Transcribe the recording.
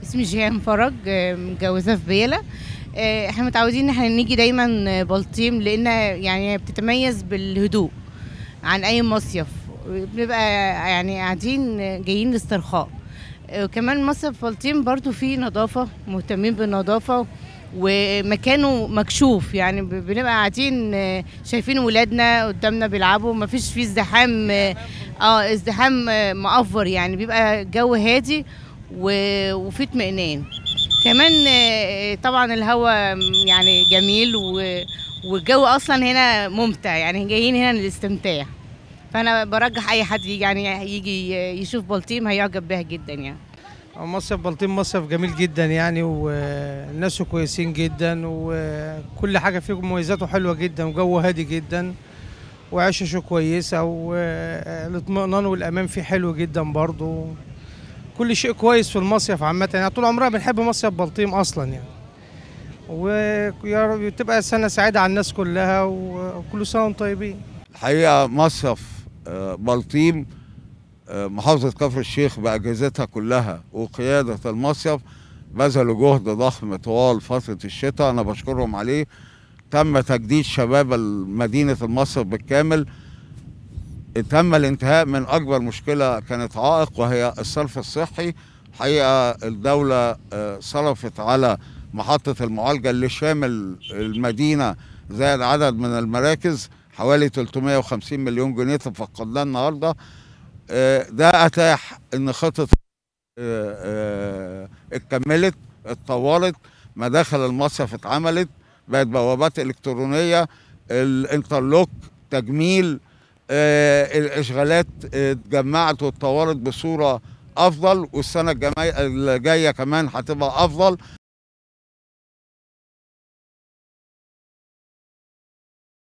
اسمي جيهان فرج، متجوزة في بيلة. احنا متعودين ان احنا نيجي دايما بلطيم، لان يعني بتتميز بالهدوء عن اي مصيف. بنبقى يعني قاعدين جايين لاسترخاء. وكمان مصيف بلطيم برضو فيه نظافة، مهتمين بالنظافة ومكانه مكشوف. يعني بنبقى قاعدين شايفين ولادنا قدامنا بيلعبوا، مفيش فيه ازدحام. ازدحام مقفر، يعني بيبقى جو هادي وفي اطمئنان. كمان طبعا الهواء يعني جميل والجو اصلا هنا ممتع، يعني جايين هنا للاستمتاع. فانا برجح اي حد يجي يشوف بلطيم هيعجب بيها جدا يعني. مصيف بلطيم مصيف جميل جدا يعني، والناس كويسين جدا، وكل حاجة فيه مميزاته حلوة جدا، وجو هادي جدا، وعيشته كويسة، والاطمئنان والأمان فيه حلو جدا برضو. كل شيء كويس في المصيف عامة يعني. طول عمرنا بنحب مصيف بلطيم أصلا يعني. ويا رب تبقى سنة سعيدة على الناس كلها، وكل سنة وانتم طيبين. الحقيقة مصيف بلطيم، محافظة كفر الشيخ بأجهزتها كلها وقيادة المصيف بذلوا جهد ضخم طوال فترة الشتاء، أنا بشكرهم عليه. تم تجديد شباب مدينة المصيف بالكامل. تم الانتهاء من أكبر مشكلة كانت عائق، وهي الصرف الصحي. الحقيقة الدولة صرفت على محطة المعالجة اللي شامل المدينة زائد عدد من المراكز حوالي 350 مليون جنيه تفقدناه النهارده. ده أتاح إن خطة اتكملت، اتطورت، مداخل المصيف اتعملت، بقت بوابات إلكترونية، الانترلوك، تجميل، الإشغالات اتجمعت واتطورت بصورة أفضل، والسنة الجاية كمان هتبقى أفضل.